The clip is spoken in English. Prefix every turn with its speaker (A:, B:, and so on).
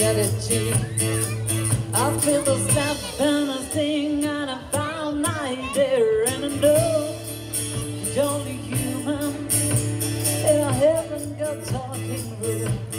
A: get it cheap. I feel the snap and a sting, and I found my dear, and I know it's only human. And I haven't got talking room.